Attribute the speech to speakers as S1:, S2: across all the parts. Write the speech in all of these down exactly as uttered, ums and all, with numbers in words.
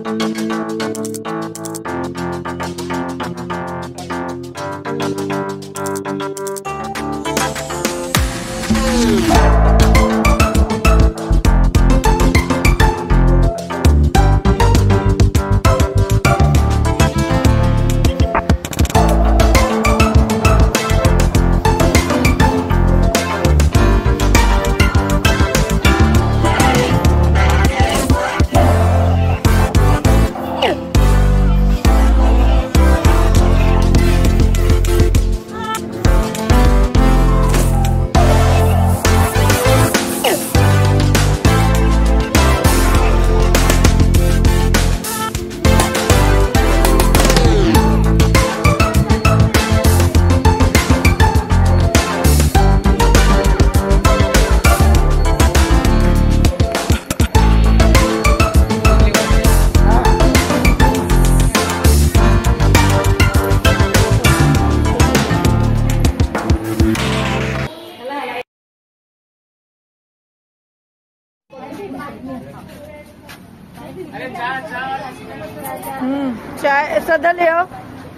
S1: हम्म चाय सदा ले आओ।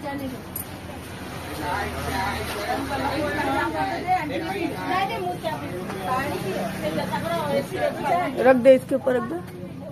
S1: रख दे, इसके ऊपर रख दो।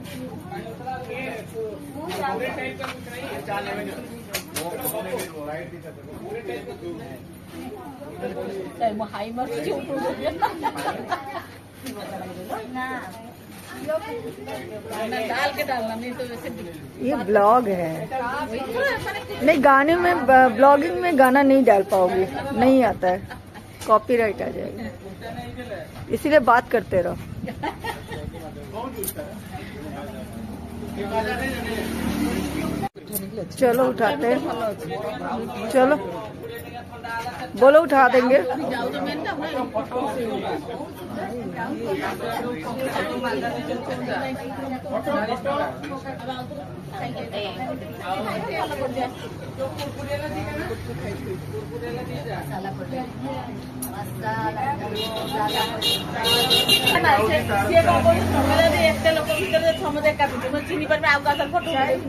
S2: डाल के डालना, नहीं तो वैसे
S1: ये ब्लॉग है। नहीं, गाने में ब्लॉगिंग में गाना नहीं डाल पाओगे, नहीं आता है, कॉपीराइट आ जाएगा, इसीलिए बात करते रहो। चलो उठाते हैं, चलो बोलो उठा देंगे।
S2: चिनी पर फोटो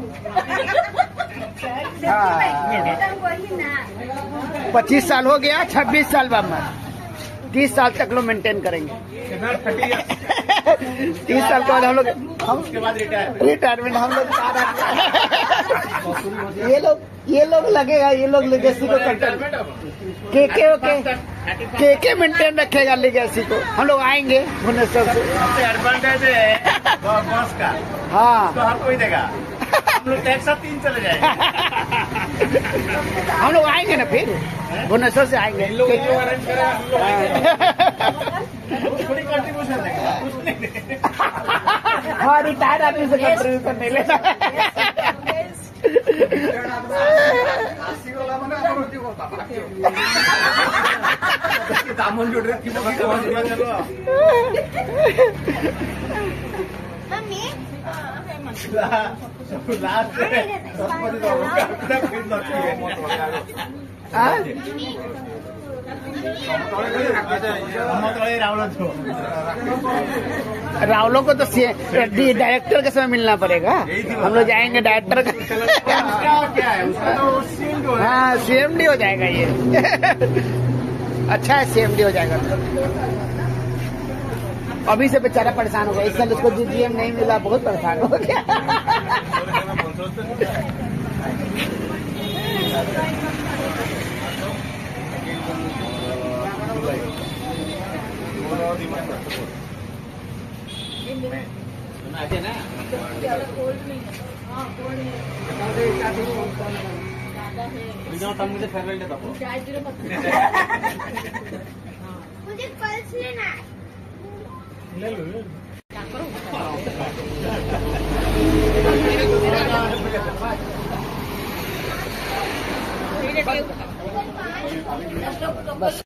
S3: पच्चीस साल हो गया, छब्बीस साल बाद तीस साल तक लोग मेंटेन करेंगे। तीस साल के बाद हम लोग हम उसके बाद रिटायरमेंट हम लोग ये लोग ये लोग लगेगा, ये लोग लेगेसी को कंटेन के के ओके के के मेंटेन रखेगा लेगेसी को। हम लोग आएंगे भुवनेश्वर से,
S4: एडवांटेज है बॉस का।
S3: हाँ
S4: तो हर कोई देगा, हम लोग एक साथ तीन चले जाएंगे।
S3: हम लोग आएंगे ना, फिर भुवनेश्वर से आएंगे।
S4: लोग जो अरेंज करेगा हम लोग थोड़ी कंट्रीब्यूशन देगा।
S3: हाँ, रिटायर्ड आदमी से कंट्रीब्यूशन नहीं लेना।
S4: दामन जोड़ रहे
S3: रावलों को तो डायरेक्टर के समय मिलना पड़ेगा। हम लोग जाएंगे डायरेक्टर का।
S4: क्या है उसका?
S3: हाँ, सीएमडी हो जाएगा ये। अच्छा है, सीएमडी हो जाएगा। अभी से बेचारा परेशान हो गया, इस साल उसको जीएम नहीं मिला, बहुत परेशान हो गया।
S4: मुझे फेरवेल दे दो।
S2: मुझे पल्स लेना है।
S4: ले लो।
S3: बस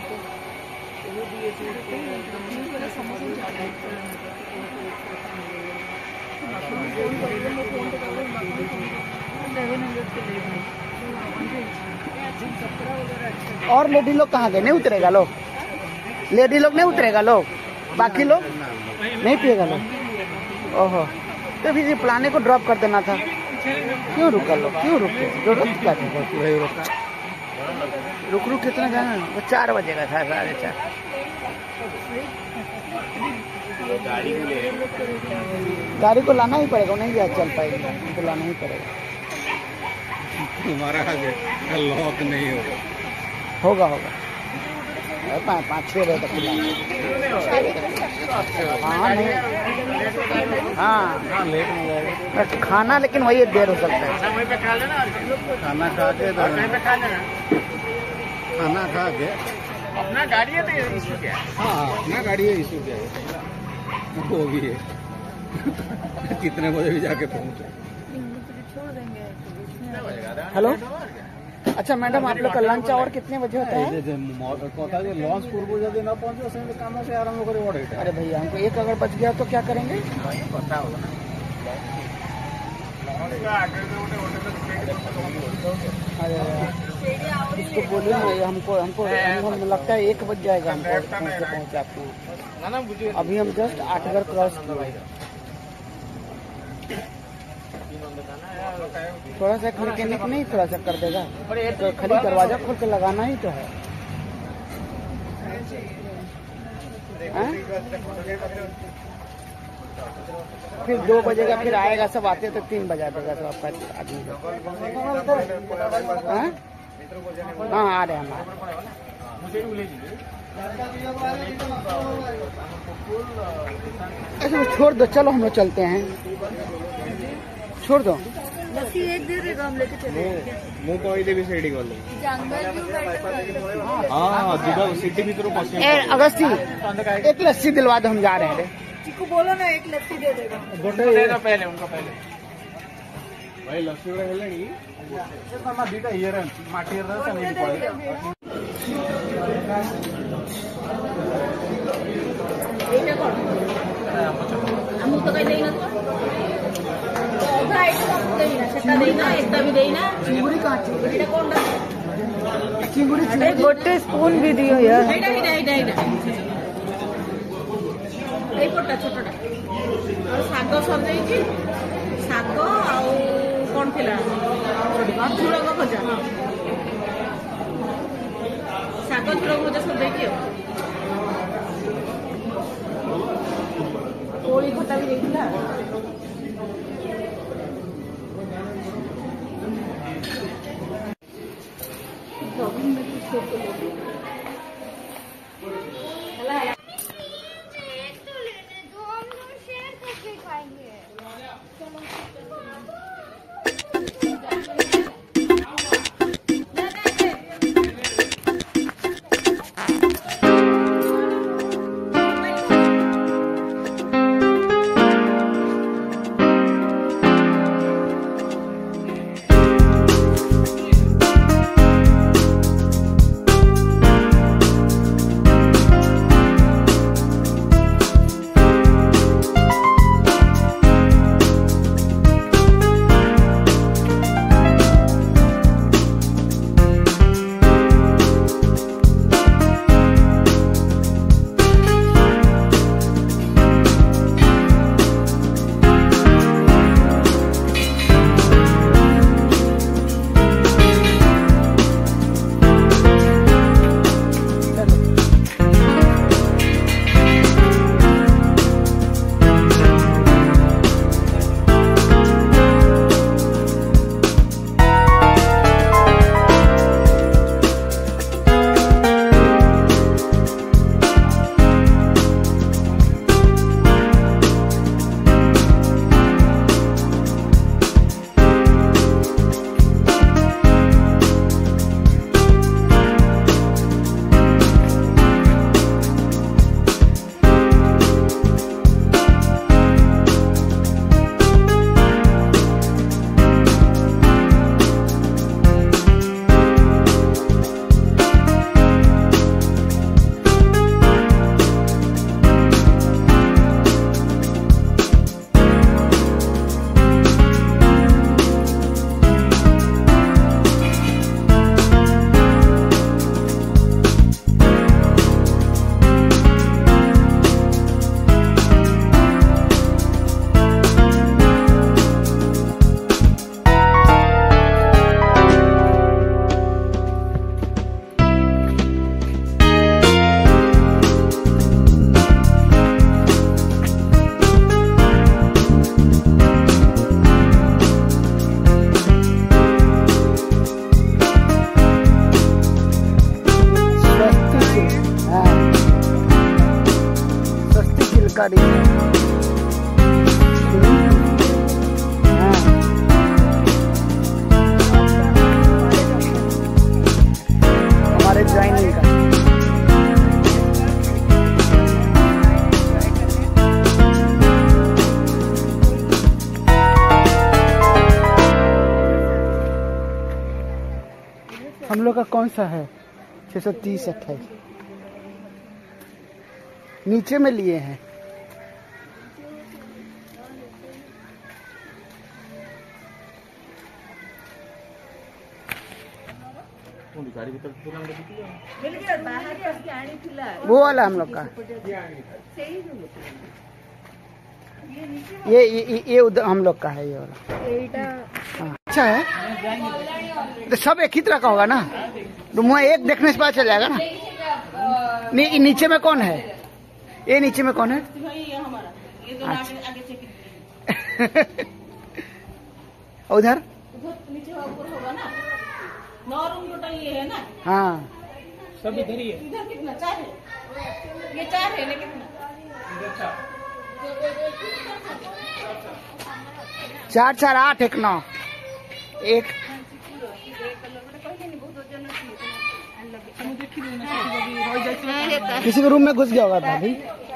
S3: और लेडी लोग कहाँ गए? नहीं उतरेगा लोग, लेडी लोग नहीं उतरेगा लोग, बाकी लोग नहीं पिएगा लोग। ओहो, तो भी प्लाने को ड्रॉप कर देना था। क्यों रुका लो, क्यों रुके, जरूरत क्या थी वही रुका। रुक रुक कितना जाना, वो चार बजे का था, साढ़े चार। गाड़ी को लाना ही पड़ेगा, नहीं जा चल पाएगी तो लाना ही पड़ेगा।
S4: हमारा लॉक नहीं होगा।
S3: होगा होगा पाँच पाँच छः बजे तक हाँ नहीं हाँ
S4: लेट हो जाएगा
S3: खाना, लेकिन वही देर हो सकता है।
S4: खाना खा के खाना खा के अपना गाड़ी है तो इशू क्या है? हाँ अपना गाड़ी है, इशू क्या है वो भी है। कितने बजे भी जाके पहुँचे।
S3: हेलो, अच्छा मैडम आप लोग का लंच आवर कितने बजे होता है?
S4: लॉन्च पूर्व यदि न पहुँचे काम से आरम्भ करे।
S3: अरे भैया हमको एक अगर बच गया तो क्या करेंगे?
S4: पता होगा
S3: इसको बोलिए ना, हमको हमको हमको लगता है एक बज जाएगा हमको पहुँचे पहुँचे आपको। अभी हम जस्ट आठगढ़ क्रॉस किए। थोड़ा सा मैकेनिक नहीं थोड़ा सा कर देगा तो खाली दरवाजा खोल के लगाना ही तो है। आ? फिर दो बजेगा, फिर आएगा सब आते तो तीन बजा देगा सब आपका आदमी। हाँ आ रहे हम। ऐसे छोड़ दो, चलो हम लोग चलते हैं, छोड़ दो।
S1: लस्सी एक दे देगा, हम लेके चले
S4: ମୁଁ କହିଦେବି ସେଇଠି ଗଲେ।
S1: हाँ
S4: ଯିବା ସିଟି ଭିତରୁ ପଶିବା।
S3: ए अगस्ती एक लस्सी दिलवा दो, हम जा रहे हैं।
S1: चिकू बोलो ना एक लस्सी दे देगा।
S4: ଗୋଟେ ଦେगा पहले उनका पहले भाई लस्सी ଗୁଡା ହେଲାଣି ମାମା ଦିଟା ଇଏରେ ମାଟି ଇଏରେ ସେ ନେଇକି ପଳେଇବେ।
S2: ଏଇଟା କଣ ଆମକୁ ତ କାଇଁ ଦେଇନଥିବ। ଅଧା ଏଇଟା ଆମକୁ ଦେଇନା, ସେଟା ଦେଇନା, ଏଟା ବି ଦେଇନା।
S3: चिंगुड़ी कहाँ
S2: ଏଇଟା କଣଟା?
S3: चिंगुड़ी
S1: अरे गोटे स्पून भी दियो यार।
S2: ଏଇଟା ଏଇଟା ଏଇଟା ଏଇଟା ଏଇ ପଟଟା ଛୋଟଟା। ଆଉ ଶାଗ ସରିଯାଇଛି, ଶାଗ ଆଉ କଣ ଥିଲା ଝୁଡ଼ଙ୍ଗ ଭଜା। ଶାଗ ଝୁଡ଼ଙ୍ଗ ଭଜା ସରିଯାଇଛି। ଆଉ କୋଳି ଖଟା ବି ଦେଇଥିଲା।
S3: हम लोग का कौन सा है? छह सौ तीस अट्ठाईस नीचे में लिए हैं। वो वाला हम लोग का ये ये ये उधर हम लोग का है ये वाला। हाँ, अच्छा है तो सब एक ही तरह का होगा ना। तो एक देखने से पता चल जाएगा ना। नहीं नीचे में कौन है? ये नीचे में कौन है? उधर
S2: नीचे ऊपर होगा ना। नौ रूम टोटल ये है ना।
S3: हाँ
S4: सब इधर ही है।
S2: इधर कितना? चार है। ये चार है लेकिन
S3: चार चार आठ एक नौ एक। किसी के रूम में घुस गया होगा भाभी।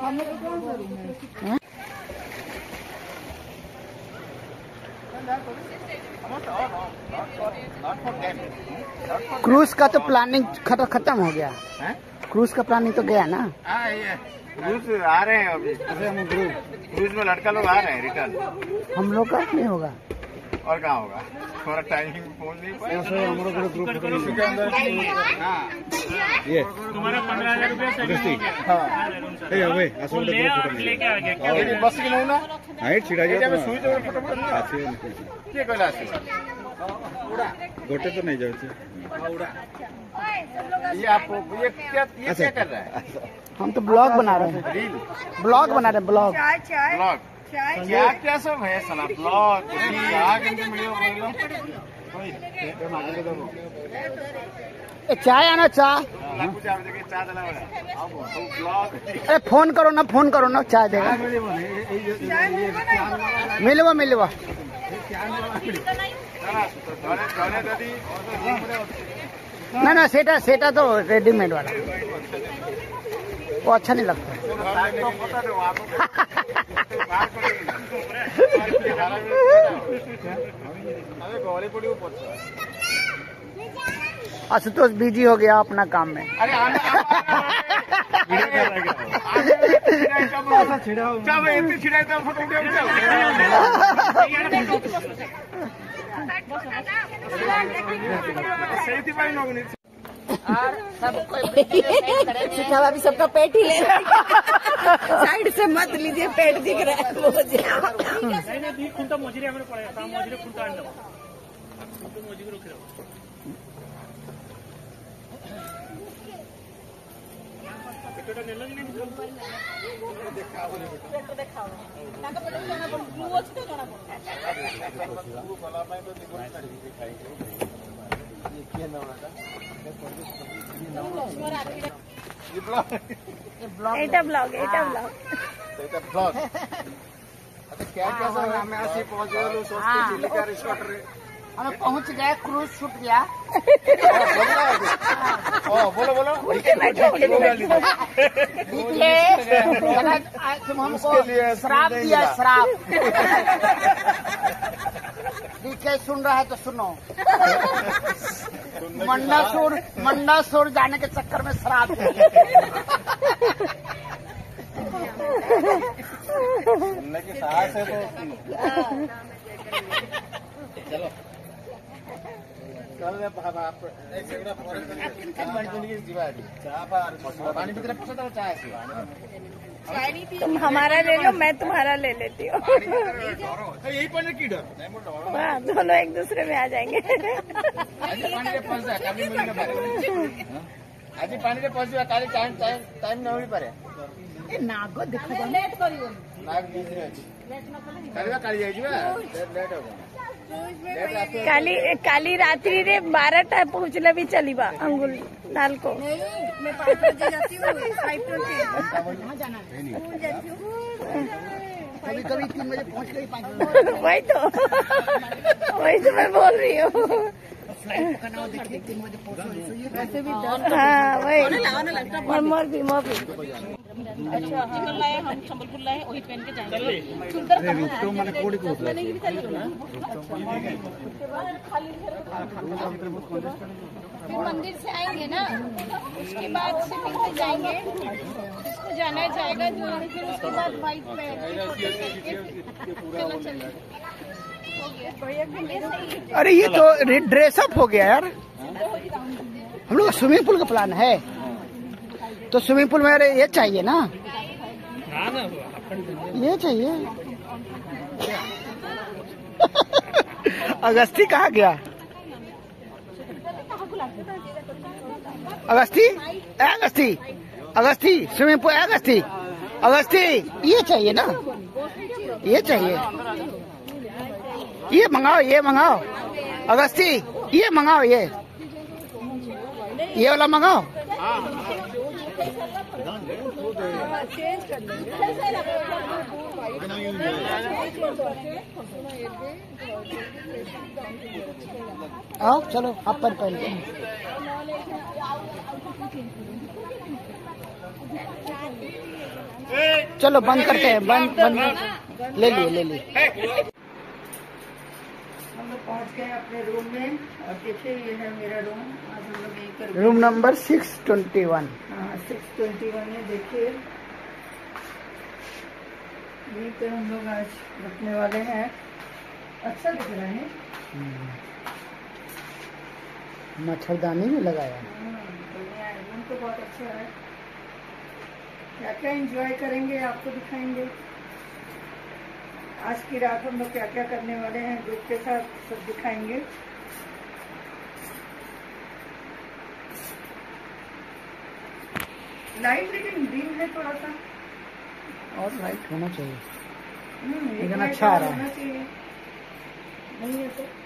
S3: क्रूज का तो प्लानिंग खत्म हो गया। क्रूज का प्लानिंग तो गया ना।
S4: क्रूज आ रहे हैं अभी। क्रूज में लड़का लोग आ रहे हैं रिटर्न।
S3: हम लोग का नहीं होगा
S4: और कहाँ होगा? थोड़ा टाइमिंग पहुंच नहीं पाए। ये तुम्हारा पंद्रह हजार रुपये। हाँ बस की नहीं ना हाइट छिड़ा जाए सुई तो गोटे तो नहीं जाए। ये आपको ये क्या ये क्या कर रहा है?
S3: हम तो ब्लॉग बना रहे हैं। ब्लॉग बना रहे हैं ब्लॉग।
S4: ब्लॉग क्या क्या सब है साला ब्लॉग।
S3: चाय आना चाय। अरे फोन करो ना फोन करो ना चाय देगा। मिलवा मिलवा ना ना सेटा सेटा तो रेडीमेड वाला वो अच्छा नहीं लगता। आशुतोष बिजी हो गया अपना काम में।
S1: सिखावा भी सबका पेट ही ले रहा है। साइड से मत लीजिए पेट दिख रहा है मुझे। एटा ब्लॉग एटा ब्लॉग
S4: एटा ब्लॉग। अच्छा क्या क्या सब हमें ऐसे पहुंच गए सोचते चिल्ली का रिसोर्ट रे।
S3: हम पहुंच गए क्रूज छूट गया।
S4: ओ बोलो बोलो
S3: तुम हमको श्राप दिया श्राप। डीके सुन रहा है तो सुनो। मंडासुर मंडासुर जाने के चक्कर में श्राप
S4: सुनने की साहस है तो चलो
S1: तुम हमारा ले लो मैं तुम्हारा ले लेती हूँ।
S4: यही पढ़ने की डर
S1: हाँ दोनों एक दूसरे में आ जाएंगे।
S4: आज पानी से पहुंच काली टाइम टाइम टाइम न हो पारे
S3: नागो देखा
S2: लेट करियो
S4: नाग बीज रे काली काली जाई जीवा लेट हो
S1: काली काली रात्रि रे बारह टा पहुँचले भी चलीबा अंगुल नाल को।
S2: मैं पाँच बजे जाती हूँ।
S3: कभी कभी तीन बजे पहुंच गई पाँच बजे।
S1: वही तो वही तो मैं बोल रही हूँ।
S3: फ्लाइट पकड़ना हो देखिए तीन बजे पहुंचो।
S1: हाँ वही मोर भी मोर भी
S2: अच्छा चिकन लाए हम संबलपुर लाए वही पहन के जाएंगे। सुंदर
S4: तो मैंने कोड़ी को
S2: मैंने ये भी चली फिर मंदिर से आएंगे ना, उसके बाद शिपिंग से जाएंगे, जिसको जाना है जाएगा, जो नहीं फिर उसके बाद बाइक पे चलो चलिए।
S3: अरे ये तो ड्रेसअप हो गया यार। हम लोग स्विमिंग पूल का प्लान है, तो स्विमिंग पूल में अरे ये चाहिए ना, ये चाहिए। अगस्ती कहाँ गया? अगस्ती ए अगस्ती अगस्ती स्विमिंग पूल अगस्ती अगस्ती ये चाहिए ना, ये चाहिए, ये मंगाओ, ये मंगाओ अगस्ती, ये मंगाओ, ये ये वाला मंगाओ। आओ चलो अपन पहन के चलो बंद करते हैं, बंद बंद ले लिए ले लिए।
S1: हम लोग पहुंच गए अपने रूम में और देखिए ये है मेरा रूम। आज हम लोग यहीं पर
S3: room number six twenty one.
S1: हाँ सिक्स ट्वेंटी वन है। देखिए यहीं पे हम लोग आज रुकने वाले हैं। अच्छा दिख रहा है,
S3: मच्छरदानी भी लगाया।
S1: बढ़िया है, रूम तो बहुत अच्छा है। क्या क्या एंजॉय करेंगे आपको दिखाएंगे। आज की रात हम लोग क्या क्या करने वाले हैं ग्रुप के साथ सब दिखाएंगे। लाइट लेकिन डिम है थोड़ा सा,
S3: और लाइट होना चाहिए,
S1: हम्म, एक
S3: लेकिन
S1: लाइट
S3: अच्छा आ रहा
S1: होना
S3: है।
S1: चाहिए। नहीं है तो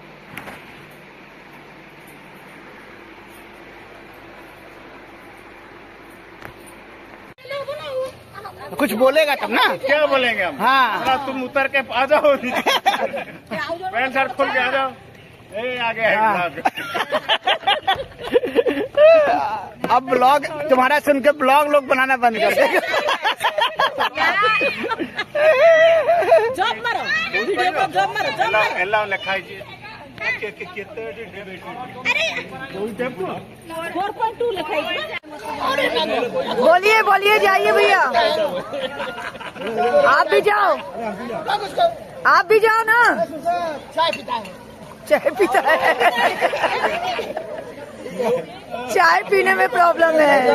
S3: कुछ बोलेगा तब ना।
S4: क्या बोलेंगे हम?
S3: हाँ
S4: थोड़ा तुम उतर के आ जाओ, पैंट शर्ट खोल के आ जाओ। ए आ गया है
S3: हाँ।
S4: ब्लॉग।
S3: अब ब्लॉग तुम्हारा सुन के ब्लॉग लोग बनाना बंद कर देंगे।
S2: जॉब मारो, वीडियो को जॉब मारो, जॉब मारो।
S4: ಎಲ್ಲ ಲೆಕ್ಕ ಇದೆ।
S2: फोर पॉइंट टू लिखा है।
S1: बोलिए बोलिए, जाइए भैया, आप भी जाओ, आप भी जाओ ना।
S3: चाय पीता है,
S1: चाय पीता है। चाय पीने में प्रॉब्लम है।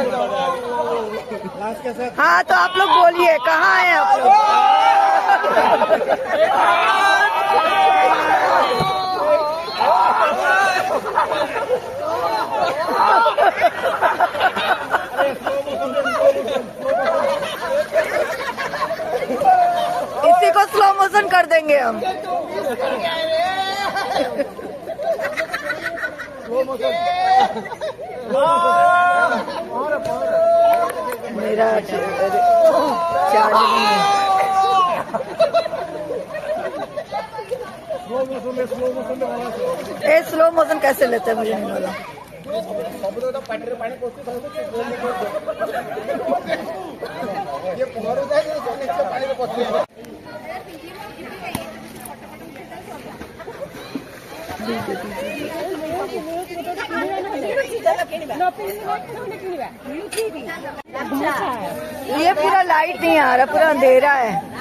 S1: हाँ तो आप लोग बोलिए, कहाँ हैं आप लोग? इसी को स्लो मोशन कर देंगे हम। मेरा चार्ज नहीं है। ए स्लो मोशन कैसे लेते हैं मुझे नहीं मालूम। ये पूरा लाइट नहीं आ रहा, पूरा अंधेरा है।